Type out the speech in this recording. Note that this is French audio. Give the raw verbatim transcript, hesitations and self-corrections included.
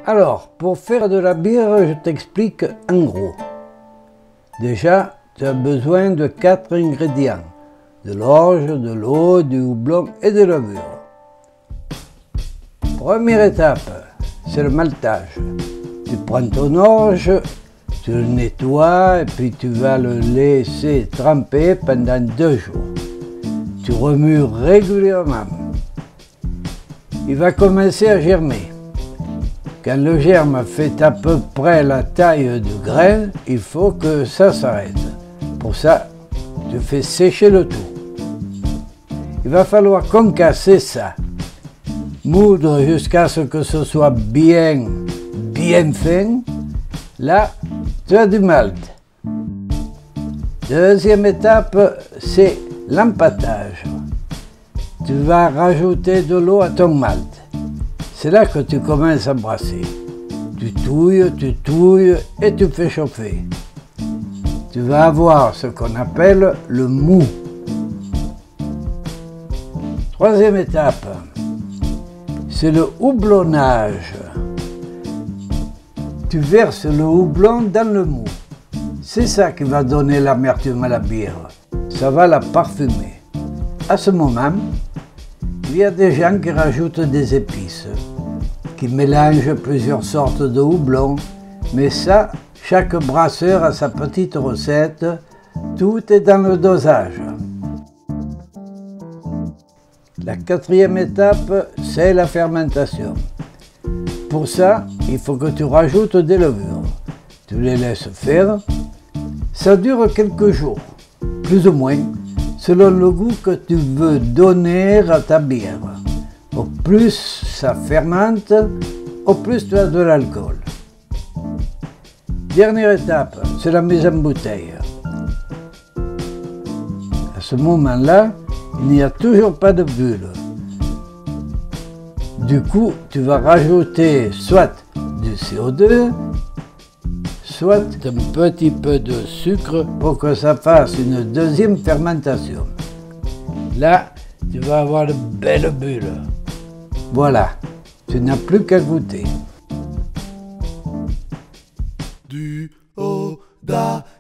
Alors, pour faire de la bière, je t'explique en gros. Déjà, tu as besoin de quatre ingrédients. De l'orge, de l'eau, du houblon et de la levure. Première étape, c'est le maltage. Tu prends ton orge, tu le nettoies et puis tu vas le laisser tremper pendant deux jours. Tu remues régulièrement. Il va commencer à germer. Quand le germe fait à peu près la taille du grain, il faut que ça s'arrête. Pour ça, tu fais sécher le tout. Il va falloir concasser ça, moudre jusqu'à ce que ce soit bien, bien fin. Là, tu as du malt. Deuxième étape, c'est l'empâtage. Tu vas rajouter de l'eau à ton malt. C'est là que tu commences à brasser. Tu touilles, tu touilles et tu fais chauffer. Tu vas avoir ce qu'on appelle le mou. Troisième étape, c'est le houblonnage. Tu verses le houblon dans le mou. C'est ça qui va donner l'amertume à la bière. Ça va la parfumer. À ce moment, il y a des gens qui rajoutent des épices, qui mélangent plusieurs sortes de houblon, mais ça, chaque brasseur a sa petite recette, tout est dans le dosage. La quatrième étape, c'est la fermentation. Pour ça, il faut que tu rajoutes des levures. Tu les laisses faire. Ça dure quelques jours, plus ou moins, selon le goût que tu veux donner à ta bière. Au plus ça fermente, au plus tu as de l'alcool. Dernière étape, c'est la mise en bouteille. À ce moment-là, il n'y a toujours pas de bulle. Du coup, tu vas rajouter soit du C O deux, soit un petit peu de sucre pour que ça fasse une deuxième fermentation. Là, tu vas avoir de belles bulles. Voilà, tu n'as plus qu'à goûter. Du haut, da,